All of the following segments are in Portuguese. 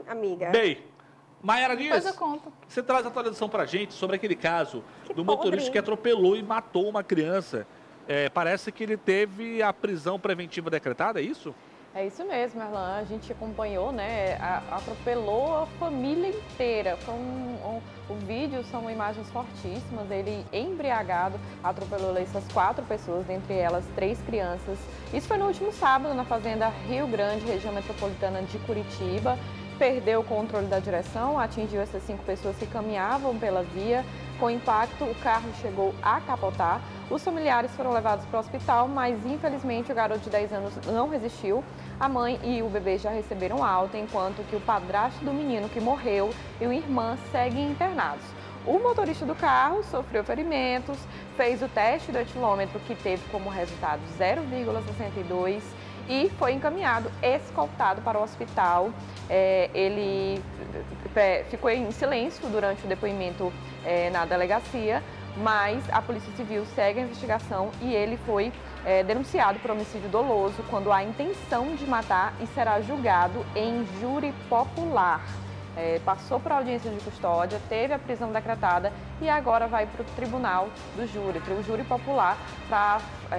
amiga? Bem, Mayara Depois Dias, eu conto. você traz atualização pra gente sobre aquele caso Que do motorista podre. que atropelou e matou uma criança. Parece que ele teve a prisão preventiva decretada, é isso? É isso mesmo, Erlan. A gente acompanhou, né? Atropelou a família inteira. O vídeo são imagens fortíssimas. Ele embriagado atropelou essas 4 pessoas, dentre elas 3 crianças. Isso foi no último sábado na fazenda Rio Grande, região metropolitana de Curitiba. Perdeu o controle da direção, atingiu essas 5 pessoas que caminhavam pela via. Com o impacto, o carro chegou a capotar. Os familiares foram levados para o hospital, mas infelizmente o garoto de 10 anos não resistiu. A mãe e o bebê já receberam alta, enquanto que o padrasto do menino que morreu e a irmã seguem internados. O motorista do carro sofreu ferimentos, fez o teste do etilômetro, que teve como resultado 0,62 e foi encaminhado, escoltado para o hospital. Ele ficou em silêncio durante o depoimento na delegacia, mas a Polícia Civil segue a investigação e ele foi denunciado por homicídio doloso quando há intenção de matar e será julgado em júri popular. Passou para a audiência de custódia, teve a prisão decretada e agora vai para o tribunal do júri, o júri popular, para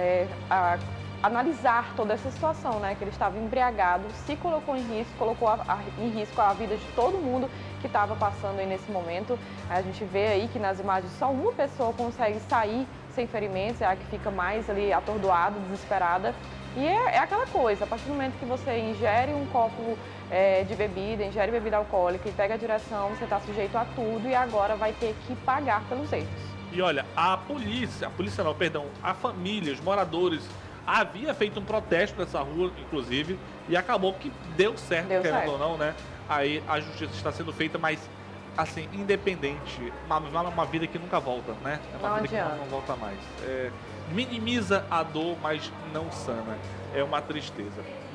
analisar toda essa situação, né? Que ele estava embriagado, se colocou em risco, colocou em risco a vida de todo mundo que estava passando aí nesse momento. A gente vê aí que nas imagens só uma pessoa consegue sair sem ferimentos, é a que fica mais ali atordoada, desesperada. E é aquela coisa, a partir do momento que você ingere um copo de bebida, ingere bebida alcoólica e pega a direção, você está sujeito a tudo e agora vai ter que pagar pelos erros. E olha, a família, os moradores, havia feito um protesto nessa rua, inclusive, e acabou que deu certo, querendo ou não, né? Aí a justiça está sendo feita, mas, assim, independente, uma vida que nunca volta, né? É uma vida que não volta mais. Minimiza a dor, mas não sana. É uma tristeza.